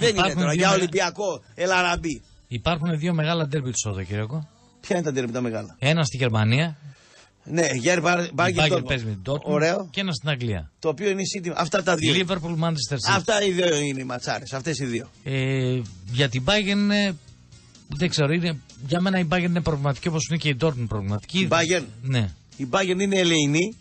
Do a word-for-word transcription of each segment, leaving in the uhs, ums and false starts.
Δεν είναι τώρα για Ολυμπιακό Ελαραμπή. Υπάρχουν δύο μεγάλα ντέρμπι του Σαββατοκύριακο. Ποια είναι τα ντέρμπι τα μεγάλα? Ένα στη Γερμανία. Ναι, Γερ Μπάγκερ παίζει με την Dortmund. Και ένα στην Αγγλία. Το οποίο είναι η City. Αυτά τα δύο. Liverpool, Manchester City. Αυτά οι δύο είναι οι ματσάρες. Αυτές οι δύο. Ε, για την Bayern είναι. Δεν ξέρω, είναι, για μένα η Bayern είναι προβληματική όπως είναι και η Dortmund προβληματική. Η Bayern, ναι. Η Bayern είναι ελεηνή.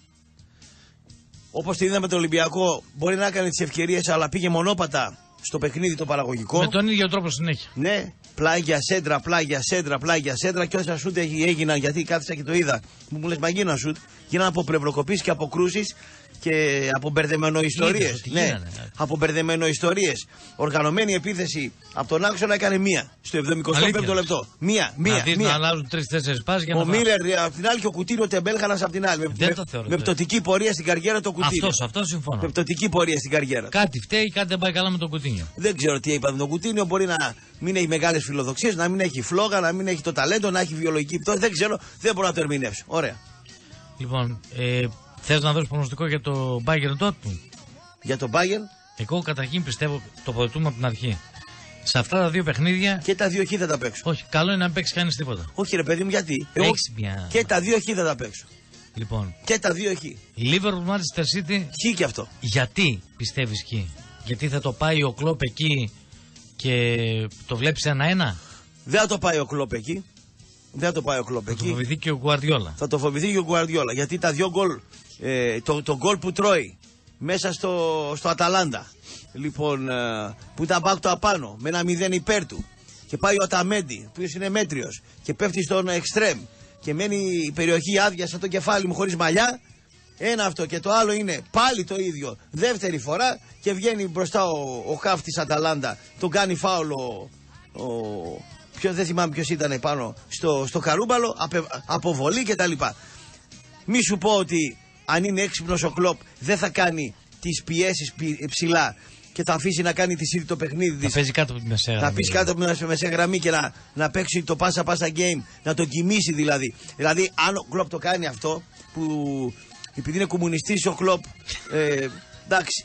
Όπως την είδαμε το Ολυμπιακό, μπορεί να έκανε τις ευκαιρίες, αλλά πήγε μονόπατα στο παιχνίδι το παραγωγικό. Με τον ίδιο τρόπο συνέχεια. Ναι, πλάγια σέντρα, πλάγια σέντρα, πλάγια σέντρα. Και όσα σούτ έγιναν, γιατί κάθισα και το είδα, που μου λες μαγίνα σούτ, γίνανε από πλευροκοπήσεις και από κρούσεις και από μπερδεμενοϊστορίες. Ναι, από μπερδεμενοϊστορίες. Οργανωμένη επίθεση από τον άξονα έκανε μία στο εβδομηκοστό πέμπτο λεπτό. Μία, μία. Να δεις να αλλάζουν τρεις-τέσσερις πάσεις για να. Ο Μίλλερ από την άλλη και ο Κουτίνιο Τεμπέλχανας από την άλλη. Δεν με, το θεωρώ. Με πτωτική πορεία στην καριέρα το Κουτίνιο. Αυτός, αυτός συμφωνώ. Με πτωτική πορεία στην καριέρα. Κάτι φταίει, κάτι δεν πάει καλά με τον Κουτίνιο. Δεν ξέρω τι είπα με τον Κουτίνιο. Μπορεί να μην έχει μεγάλες φιλοδοξίες, να μην έχει φλόγα, να μην έχει το ταλέντο, να έχει βιολογική πτώση. Δεν ξέρω, δεν μπορώ να το ερμηνεύσω. Ωραία. Λοιπόν, ε, θες να δώσεις προγνωστικό για το Bayern Dortmund? Για το Bayern. Εγώ καταρχήν πιστεύω, τοποθετούμε από την αρχή. Σε αυτά τα δύο παιχνίδια. Και τα δύο χ θα τα παίξω. Όχι, καλό είναι να μην παίξει κανείς τίποτα. Όχι, ρε παιδί μου, γιατί. Έχεις μια... Και τα δύο χ θα τα παίξω. Λοιπόν. Και τα δύο χ. Liverpool Manchester City. Χ και αυτό. Γιατί πιστεύεις χ? Γιατί θα το πάει ο Κλόπ εκεί και το βλέπεις ένα-ένα? Δεν θα το πάει ο Κλόπ εκεί. Δεν θα το πάει ο Κλόπ εκεί. Θα το φοβηθεί και ο Γκουαρδιόλα. Θα το φοβηθεί και ο Γκουαρδιόλα. Γιατί τα δύο γκολ, ε, το, το γκολ που τρώει μέσα στο, στο Αταλάντα, λοιπόν, ε, που ήταν back το απάνω με ένα μηδέν υπέρ του, και πάει ο Αταμέντι, που είναι μέτριος, και πέφτει στον εξτρέμ και μένει η περιοχή άδεια σαν το κεφάλι μου χωρίς μαλλιά. Ένα αυτό, και το άλλο είναι πάλι το ίδιο δεύτερη φορά και βγαίνει μπροστά ο, ο χαφ της Αταλάντα, τον κάνει φάουλο ο, ο ποιο, δεν θυμάμαι ποιος ήταν πάνω στο, στο καρούμπαλο, απε, αποβολή κτλ. Μη σου πω ότι αν είναι έξυπνος ο Κλοπ δεν θα κάνει τις πιέσεις ψηλά και θα αφήσει να κάνει τη City το παιχνίδι της. Θα παίζει κάτω από τη μεσαία γραμμή. Θα παίζει κάτω από τη μεσαία γραμμή και να, να παίξει το πάσα πάσα game, να το κοιμήσει δηλαδή. Δηλαδή αν ο Κλοπ το κάνει αυτό, που επειδή είναι κομμουνιστής ο Κλοπ, ε, εντάξει,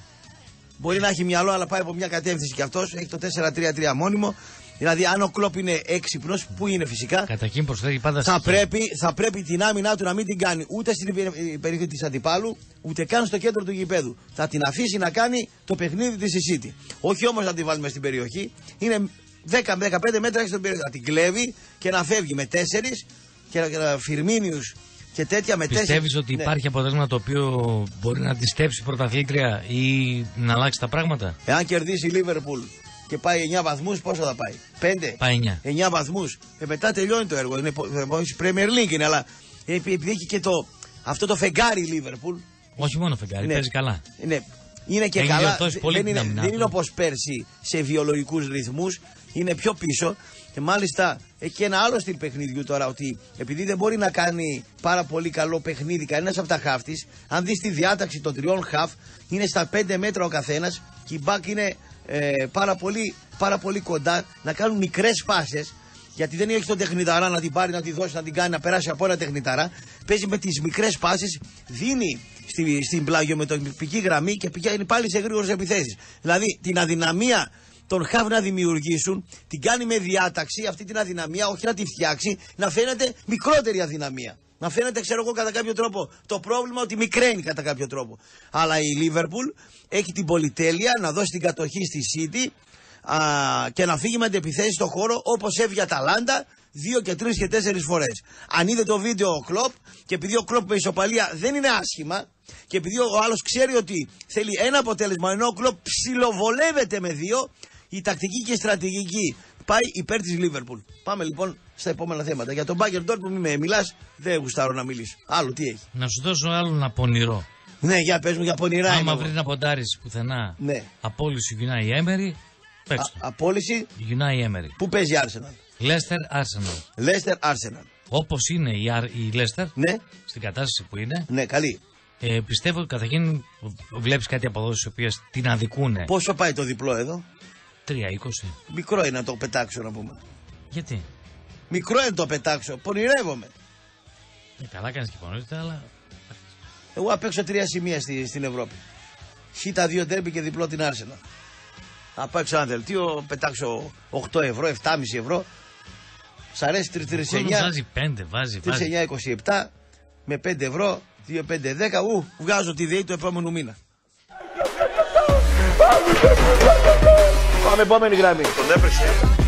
μπορεί να έχει μυαλό αλλά πάει από μια κατεύθυνση και αυτός, έχει το τέσσερα τρία τρία μόνιμο. Δηλαδή, αν ο Κλοπ είναι έξυπνος, που είναι φυσικά, καταρχήν προσθέτει πάντα θα πρέπει, θα πρέπει την άμυνά του να μην την κάνει ούτε στην περιοχή της αντιπάλου, ούτε καν στο κέντρο του γηπέδου. Θα την αφήσει να κάνει το παιχνίδι της η City. Όχι όμως να την βάλουμε στην περιοχή. Είναι δέκα με δεκαπέντε μέτρα στην περιοχή. Να την κλέβει και να φεύγει με τέσσερις και να Φιρμίνιους και τέτοια με τέσσερις. Πιστεύεις ότι ναι. υπάρχει αποτέλεσμα το οποίο μπορεί να τη στέψει πρωταθλήτρια ή να αλλάξει τα πράγματα? Εάν κερδίσει η Λίβερπουλ και πάει εννιά βαθμούς, πόσο θα πάει? πέντε. Πάει εννιά. εννιά βαθμούς. Και μετά τελειώνει το έργο. Είναι Premier League είναι, αλλά επειδή έχει και το, αυτό το φεγγάρι η Liverpool. Όχι μόνο φεγγάρι, ναι, παίζει καλά. Είναι, είναι και έχει καλά. Δεν είναι, δεν είναι όπως πέρσι σε βιολογικούς ρυθμούς. Είναι πιο πίσω. Και μάλιστα έχει και ένα άλλο στυλ παιχνιδιού τώρα, ότι επειδή δεν μπορεί να κάνει πάρα πολύ καλό παιχνίδι κανένας από τα χαφ της, αν δεις τη διάταξη των τριών χαφ, είναι στα πέντε μέτρα ο καθένας και η μπακ είναι ε, πάρα, πολύ, πάρα πολύ κοντά, να κάνουν μικρές πάσες, γιατί δεν έχει τον τεχνηταρά να την πάρει, να τη δώσει, να την κάνει, να περάσει από ένα τεχνηταρά. Παίζει με τις μικρές πάσες, δίνει στη, στην πλάγιο-μετωπική γραμμή και πηγαίνει πάλι σε γρήγορες επιθέσεις. Δηλαδή την αδυναμία τον χαβ να δημιουργήσουν, την κάνει με διάταξη αυτή την αδυναμία, όχι να τη φτιάξει, να φαίνεται μικρότερη αδυναμία. Να φαίνεται, ξέρω εγώ, κατά κάποιο τρόπο το πρόβλημα ότι μικραίνει κατά κάποιο τρόπο. Αλλά η Λίβερπουλ έχει την πολυτέλεια να δώσει την κατοχή στη City α, και να φύγει με αντεπιθέσεις στον χώρο, όπως έφυγε η Αταλάντα δύο και τρεις και τέσσερις φορές. Αν είδε το βίντεο ο Κλοπ, και επειδή ο Κλοπ με ισοπαλία δεν είναι άσχημα, και επειδή ο άλλος ξέρει ότι θέλει ένα αποτέλεσμα, ενώ ο Κλοπ ψιλοβολεύεται με δύο, η τακτική και η στρατηγική πάει υπέρ της Λίβερπουλ. Πάμε λοιπόν στα επόμενα θέματα. Για τον Bayern Dortmund μην με μιλάς, δεν γουστάρω να μιλήσω. Άλλο τι έχει? Να σου δώσω άλλο ένα πονηρό. Ναι, για πες μου για πονηρά. Άμα βρει να ποντάρεις πουθενά, ναι, απόλυση Unai Emery, παίξτε. Απόλυση Unai Emery. Πού παίζει η Arsenal? Leicester Arsenal. Leicester Arsenal. Όπως είναι η, η Leicester, ναι, στην κατάσταση που είναι. Ναι, καλή. Ε, πιστεύω ότι καταρχήν βλέπεις κάτι αποδόσεις οι οποίες την αδικούνε. Πόσο πάει το διπλό εδώ? τρία είκοσι. Μικρό είναι να το πετάξω, να πούμε. Γιατί? Μικρό είναι να το πετάξω. Πονηρεύομαι. Ε, καλά κάνεις και πονηρεύεται, αλλά... Εγώ απ' έξω τρία σημεία στη, στην Ευρώπη. Χ τα δύο ντέρμπι και διπλό την Arsenal. Να πάω έξω ένα δελτίο, πετάξω οκτώ ευρώ, επτά κόμμα πέντε ευρώ. Σ' αρέσει τρεις εννιά. Βάζει πέντε, βάζει. τρεις εννιά είκοσι επτά με πέντε ευρώ, δύο πέντε δέκα. Ου, βγάζω τη ΔΕΗ του επόμενου μήνα. Πάμε επόμενη γραμμή. Τον έπρεξε.